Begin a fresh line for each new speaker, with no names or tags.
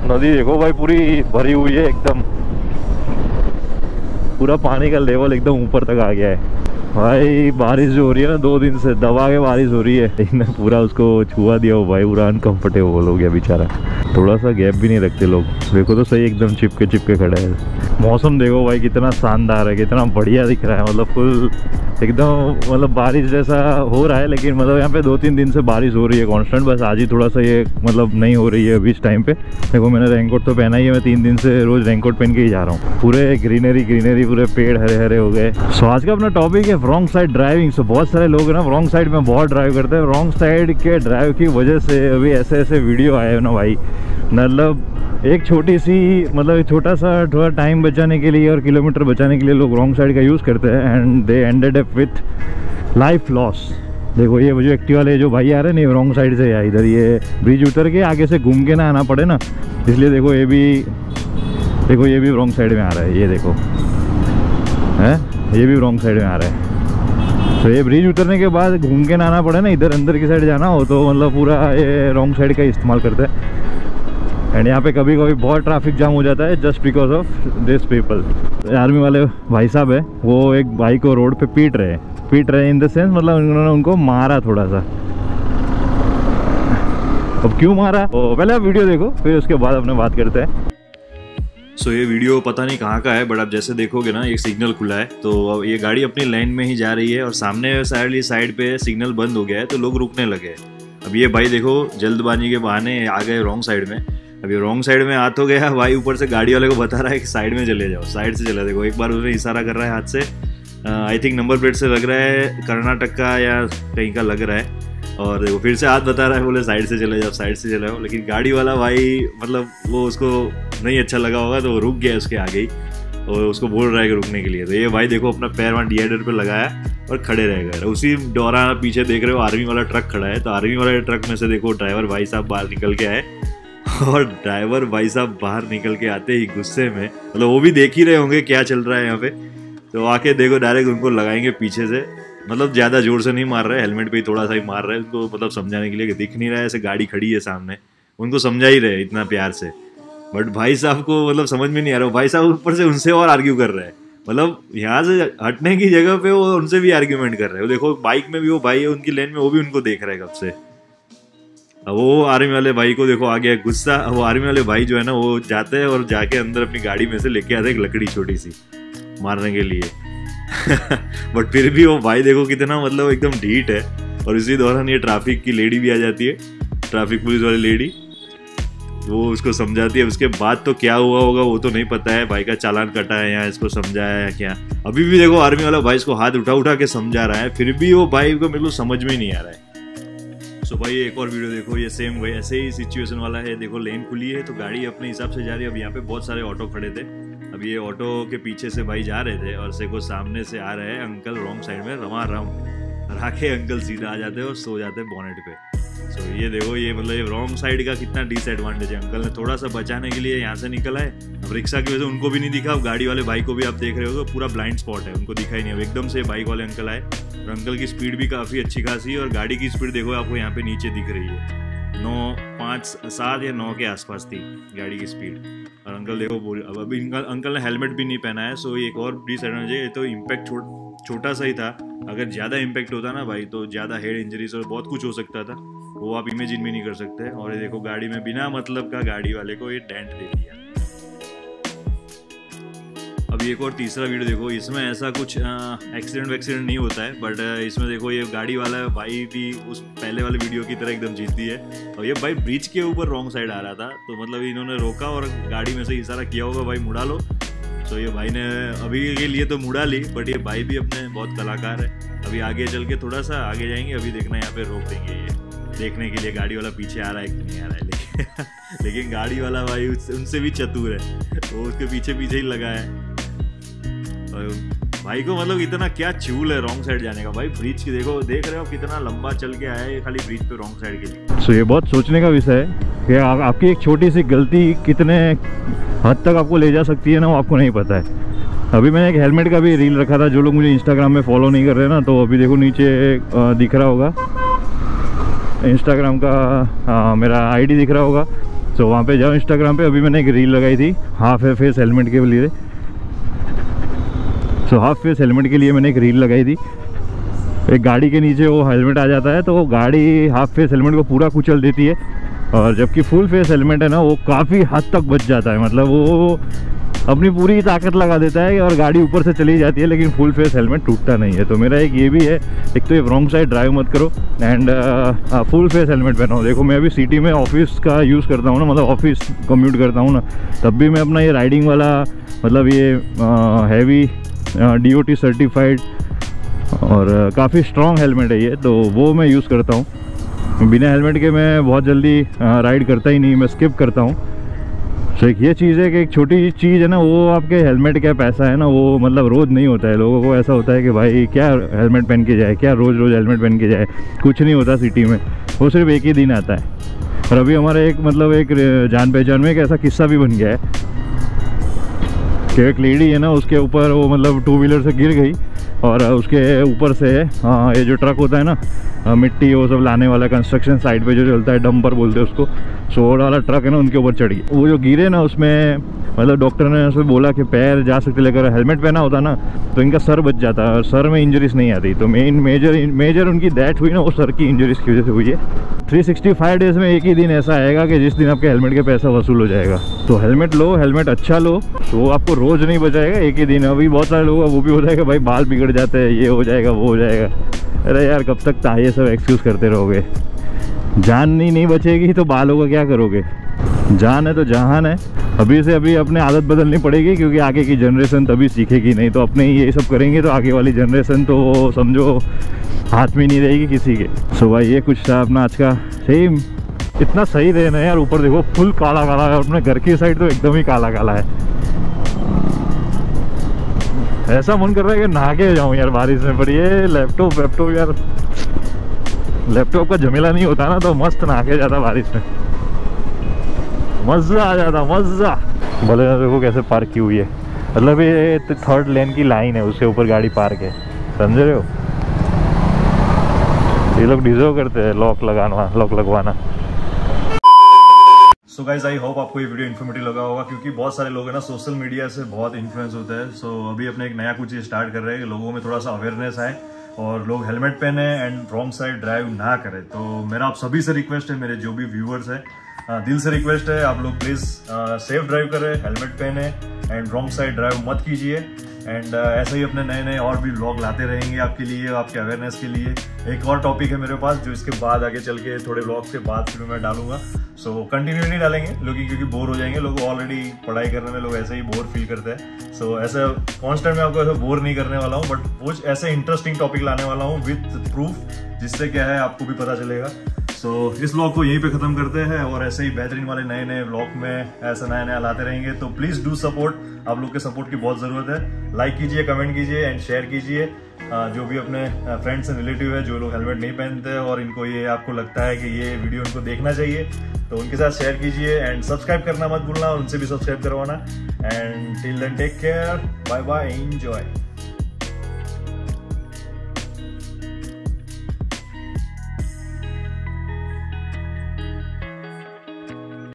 नदी देखो भाई पूरी भरी हुई है एकदम, पूरा पानी का लेवल एकदम ऊपर तक आ गया है भाई। बारिश जो हो रही है ना 2 दिन से दबा के बारिश हो रही है, इन्हें पूरा उसको छुआ दिया हो भाई, पूरा अनकंफर्टेबल हो गया बेचारा। थोड़ा सा गैप भी नहीं रखते लोग, देखो तो सही एकदम चिपके चिपके खड़े हैं। मौसम देखो भाई कितना शानदार है, कितना बढ़िया दिख रहा है, मतलब फुल एकदम मतलब बारिश जैसा हो रहा है। लेकिन मतलब यहाँ पे 2-3 दिन से बारिश हो रही है कांस्टेंट, बस आज ही थोड़ा सा ये मतलब नहीं हो रही है अभी इस टाइम पे। देखो मैंने रेनकोट तो पहना ही है, मैं 3 दिन से रोज रेनकोट पहन के ही जा रहा हूँ। पूरे ग्रीनरी ग्रीनरी, पूरे पेड़ हरे हरे हो गए। सो आज का अपना टॉपिक है रॉन्ग साइड ड्राइविंग। सो बहुत सारे लोग ना रॉन्ग साइड में बहुत ड्राइव करते हैं, रॉन्ग साइड के ड्राइव की वजह से अभी ऐसे ऐसे वीडियो आए ना भाई। मतलब एक छोटी सी मतलब एक छोटा सा थोड़ा टाइम बचाने के लिए और किलोमीटर बचाने के लिए लोग रॉन्ग साइड का यूज़ करते हैं and they ended up with life loss. देखो ये जो एक्टिव वाले जो भाई आ रहे हैं नहीं रॉन्ग साइड से या इधर ये ब्रिज उतर के आगे से घूम के ना आना पड़े ना, इसलिए देखो ये भी रॉन्ग साइड में आ रहा है। ये देखो है, ये भी रॉन्ग साइड में आ रहा है। तो ये ब्रिज उतरने के बाद घूम के ना आना पड़े ना, इधर अंदर की साइड जाना हो तो मतलब पूरा ये रॉन्ग साइड का इस्तेमाल करते हैं। एंड यहाँ पे कभी कभी बहुत ट्रैफिक जाम हो जाता है just because of this people. Army वाले भाई साहब है, वो एक भाई को रोड पे पीट रहे इन द सेंस मतलब उन्होंने उनको मारा थोड़ा सा। अब क्यों मारा तो पहले आप वीडियो देखो, फिर उसके बाद अपने बात करते हैं।
सो ये वीडियो पता नहीं कहाँ का है, बट आप जैसे देखोगे ना ये सिग्नल खुला है, तो ये गाड़ी अपनी लाइन में ही जा रही है और सामने साइड पे सिग्नल बंद हो गया है तो लोग रुकने लगे। अब ये भाई देखो जल्दबाजी के बहाने आ गए रॉन्ग साइड में। अब ये रॉन्ग साइड में आ तो गया भाई, ऊपर से गाड़ी वाले को बता रहा है कि साइड में चले जाओ, साइड से चला। देखो एक बार उसने इशारा कर रहा है हाथ से, आई थिंक नंबर प्लेट से लग रहा है कर्नाटक का या कहीं का लग रहा है, और देखो फिर से हाथ बता रहा है, बोले साइड से चले जाओ, साइड से चले जाओ। लेकिन गाड़ी वाला भाई मतलब वो उसको नहीं अच्छा लगा होगा तो वो रुक गया उसके आगे ही और उसको बोल रहा है कि रुकने के लिए। तो ये भाई देखो अपना पैर वहाँ डिवाइडर पे लगाया और खड़े रह गए। उसी दौरान पीछे देख रहे हो आर्मी वाला ट्रक खड़ा है, तो आर्मी वाले ट्रक में से देखो ड्राइवर भाई साहब बाहर निकल के आए, और ड्राइवर भाई साहब बाहर निकल के आते ही गुस्से में, मतलब वो भी देख ही रहे होंगे क्या चल रहा है यहाँ पे, तो आके देखो डायरेक्ट उनको लगाएंगे पीछे से। मतलब ज़्यादा जोर से नहीं मार रहे, हेलमेट पे ही थोड़ा सा ही मार रहे हैं उनको, मतलब समझाने के लिए कि दिख नहीं रहा है, ऐसे गाड़ी खड़ी है सामने, उनको समझा ही रहे इतना प्यार से। बट भाई साहब को मतलब समझ में नहीं आ रहा, भाई साहब ऊपर से उनसे और आर्ग्यू कर रहे हैं, मतलब यहाँ से हटने की जगह पे वो उनसे भी आर्ग्यूमेंट कर रहे हैं। देखो बाइक में भी वो भाई है उनकी लेन में, वो भी उनको देख रहे हैं कब से। अब वो आर्मी वाले भाई को देखो आ गया गुस्सा। वो आर्मी वाले भाई जो है ना वो जाते हैं और जाके अंदर अपनी गाड़ी में से लेके आते हैं एक लकड़ी छोटी सी मारने के लिए बट फिर भी वो भाई देखो कितना मतलब एकदम ढीठ है। और इसी दौरान ये ट्रैफिक की लेडी भी आ जाती है, ट्रैफिक पुलिस वाली लेडी, वो उसको समझाती है। उसके बाद तो क्या हुआ होगा वो तो नहीं पता है, भाई का चालान कटा है या इसको समझाया है क्या। अभी भी देखो आर्मी वाला भाई इसको हाथ उठा के समझा रहा है, फिर भी वो भाई को मेरे को समझ में ही नहीं आ रहा है। तो भाई एक और वीडियो देखो, ये सेम भाई ऐसे ही सिचुएशन वाला है। देखो लेन खुली है तो गाड़ी अपने हिसाब से जा रही है। अब यहाँ पे बहुत सारे ऑटो खड़े थे, अब ये ऑटो के पीछे से भाई जा रहे थे और को सामने से आ रहे हैं अंकल रॉन्ग साइड में रमा राखे अंकल सीधा आ जाते हैं और सो जाते हैं बोनेट पे। सो ये देखो ये मतलब ये रॉन्ग साइड का कितना डिसएडवांटेज है। अंकल ने थोड़ा सा बचाने के लिए यहाँ से निकल आए, अब रिक्शा की वजह से उनको भी नहीं दिखा। अब गाड़ी वाले भाई को भी आप देख रहे हो पूरा ब्लाइंड स्पॉट है, उनको दिखा ही नहीं। अब एकदम से बाइक वाले अंकल आए और अंकल की स्पीड भी काफ़ी अच्छी खासी है और गाड़ी की स्पीड देखो आपको यहाँ पे नीचे दिख रही है, 9, 5, 7 या 9 के आसपास थी गाड़ी की स्पीड। और अंकल देखो अब अभी अंकल ने हेलमेट भी नहीं पहना है। सो एक और डिसएडवांटेज है, तो इम्पैक्ट छोटा सा ही था, अगर ज़्यादा इम्पैक्ट होता ना भाई तो ज़्यादा हेड इंजरीज और बहुत कुछ हो सकता था, वो आप इमेजिन भी नहीं कर सकते। और ये देखो गाड़ी में बिना मतलब का गाड़ी वाले को ये डेंट दे दिया। अब एक और तीसरा वीडियो देखो, इसमें ऐसा कुछ एक्सीडेंट नहीं होता है, बट इसमें देखो ये गाड़ी वाला भाई भी उस पहले वाले वीडियो की तरह एकदम जीती है। और ये भाई ब्रिज के ऊपर रॉन्ग साइड आ रहा था, तो मतलब इन्होंने रोका और गाड़ी में से इशारा किया होगा भाई मुड़ा लो। तो ये भाई ने अभी के लिए तो मुड़ा ली, बट ये भाई भी अपने बहुत कलाकार है। अभी आगे चल के थोड़ा सा आगे जाएंगे, अभी देखना यहाँ पे रोक देंगे ये देखने के लिए गाड़ी वाला पीछे आ रहा है कि नहीं आ रहा है। लेकिन गाड़ी वाला भाई उनसे भी चतुर है, वो उसके पीछे ही लगा है। और भाई को मतलब इतना क्या चूल है रॉन्ग साइड जाने का। भाई ब्रिज की देखो, देख रहे हो कितना लंबा चल के आया है खाली ब्रिज पे रॉन्ग साइड के लिए।
सो ये बहुत सोचने का विषय है कि आपकी एक छोटी सी गलती कितने हद तक आपको ले जा सकती है ना, वो आपको नहीं पता है। अभी मैंने एक हेलमेट का भी रील रखा था, जो लोग मुझे इंस्टाग्राम में फॉलो नहीं कर रहे ना, तो अभी देखो नीचे दिख रहा होगा इंस्टाग्राम का मेरा आईडी दिख रहा होगा। सो वहाँ पे जाओ इंस्टाग्राम पे, अभी मैंने एक रील लगाई थी हाफ फेस हेलमेट के लिए। सो हाफ फेस हेलमेट के लिए मैंने एक रील लगाई थी। एक गाड़ी के नीचे वो हेलमेट आ जाता है तो वो गाड़ी हाफ फेस हेलमेट को पूरा कुचल देती है, और जबकि फुल फेस हेलमेट है ना वो काफ़ी हद तक बच जाता है। मतलब वो अपनी पूरी ताकत लगा देता है और गाड़ी ऊपर से चली जाती है, लेकिन फुल फेस हेलमेट टूटता नहीं है। तो मेरा एक ये भी है, एक तो ये रॉन्ग साइड ड्राइव मत करो एंड फुल फेस हेलमेट पहनाओ। देखो मैं अभी सिटी में ऑफिस का यूज़ करता हूँ ना, मतलब ऑफिस कम्यूट करता हूँ ना, तब भी मैं अपना ये राइडिंग वाला मतलब ये हैवी DOT सर्टिफाइड और काफ़ी स्ट्रॉन्ग हेलमेट है ये, तो वो मैं यूज़ करता हूँ। बिना हेलमेट के मैं बहुत जल्दी राइड करता ही नहीं, मैं स्किप करता हूँ। तो एक ये चीज़ है कि एक छोटी चीज़ है ना, वो आपके हेलमेट का पैसा है ना, वो मतलब रोज़ नहीं होता है। लोगों को ऐसा होता है कि भाई क्या हेलमेट पहन के जाए, क्या रोज़ रोज़ हेलमेट पहन के जाए, कुछ नहीं होता सिटी में, वो सिर्फ एक ही दिन आता है। और अभी हमारे एक मतलब एक जान पहचान में एक ऐसा किस्सा भी बन गया है कि एक लेडी है ना, उसके ऊपर वो मतलब 2 व्हीलर से गिर गई और उसके ऊपर से ये जो ट्रक होता है ना मिट्टी वो सब लाने वाला, कंस्ट्रक्शन साइट पे जो चलता है, डंपर बोलते हैं उसको, सो वाला ट्रक है ना, उनके ऊपर चढ़ गई। वो जो गिरे ना उसमें मतलब डॉक्टर ने उसमें बोला कि पैर जा सकते, लेकर हेलमेट पहना होता ना तो इनका सर बच जाता और सर में इंजरीज नहीं आती। तो मेजर उनकी डेथ हुई ना वो सर की इंजरीज की वजह से हुई है। 365 डेज में एक ही दिन ऐसा आएगा कि जिस दिन आपके हेलमेट का पैसा वसूल हो जाएगा। तो हेलमेट लो, हेलमेट अच्छा लो, तो वो आपको रोज़ नहीं बचाएगा, एक ही दिन। अभी बहुत सारे लोग वो भी हो जाएगा भाई बाल बिगड़ जाते हैं, ये हो जाएगा वो हो जाएगा। अरे यार कब तक ये सब एक्सक्यूज़ करते रहोगे? जान नहीं बचेगी तो बालों का क्या करोगे? जान है तो जहान है। अभी से अभी अपने आदत बदलनी पड़ेगी, क्योंकि आगे की जनरेशन तभी सीखेगी। नहीं तो अपने ये सब करेंगे तो आगे वाली जनरेशन तो समझो हाथ में नहीं रहेगी किसी के। सो भाई ये कुछ था अपना आज का। सेम इतना सही देना है यार, ऊपर देखो फुल काला काला है, अपने घर की साइड तो एकदम ही काला काला है। ऐसा मन कर रहा है कि नहा के जाऊँ यार बारिश में, पर ये लैपटॉप यार, लैपटॉप का झमेला नहीं होता ना तो मस्त नहा के जाता बारिश में, मज़ा आ जाता मज़ा। बोले ना देखो कैसे पार्क की हुई है, मतलब ये 3rd लेन की लाइन है, उसके ऊपर गाड़ी पार्क है, समझ रहे हो? ये लोग डिजर्व करते हैं लॉक लगवाना।
सो गाइज आई होप आपको ये वीडियो इन्फॉर्मेटिव लगा होगा, क्योंकि बहुत सारे लोग हैं ना सोशल मीडिया से बहुत इन्फ्लुएंस होते हैं। सो अभी अपने एक नया कुछ स्टार्ट कर रहे हैं कि लोगों में थोड़ा सा अवेयरनेस आए और लोग हेलमेट पहने एंड रॉन्ग साइड ड्राइव ना करें। तो मेरा आप सभी से रिक्वेस्ट है, मेरे जो भी व्यूअर्स है, दिल से रिक्वेस्ट है, आप लोग प्लीज सेफ ड्राइव करें, हेलमेट पहने एंड रॉन्ग साइड ड्राइव मत कीजिए। एंड ऐसे ही अपने नए और भी व्लॉग लाते रहेंगे आपके लिए, आपके अवेयरनेस के लिए। एक और टॉपिक है मेरे पास जो इसके बाद आगे चल के थोड़े व्लॉग्स के बाद फिर मैं डालूंगा। सो कंटिन्यू नहीं डालेंगे लोग, क्योंकि बोर हो जाएंगे लोग। ऑलरेडी पढ़ाई करने में लोग ऐसे ही बोर फील करते हैं। सो ऐसा कॉन्स्टेंट मैं आपको ऐसा बोर नहीं करने वाला हूँ, बट कुछ ऐसे इंटरेस्टिंग टॉपिक लाने वाला हूँ विथ प्रूफ, जिससे क्या है आपको भी पता चलेगा। सो इस व्लॉग को यहीं पे खत्म करते हैं और ऐसे ही बेहतरीन वाले नए व्लॉग में ऐसा नया लाते रहेंगे। तो प्लीज डू सपोर्ट, आप लोग के सपोर्ट की बहुत जरूरत है। लाइक कीजिए, कमेंट कीजिए एंड शेयर कीजिए। जो भी अपने फ्रेंड्स एंड रिलेटिव है जो लोग हेलमेट नहीं पहनते और इनको ये आपको लगता है कि ये वीडियो उनको देखना चाहिए, तो उनके साथ शेयर कीजिए एंड सब्सक्राइब करना मत भूलना, उनसे भी सब्सक्राइब करवाना। And till then take care, bye bye, enjoy.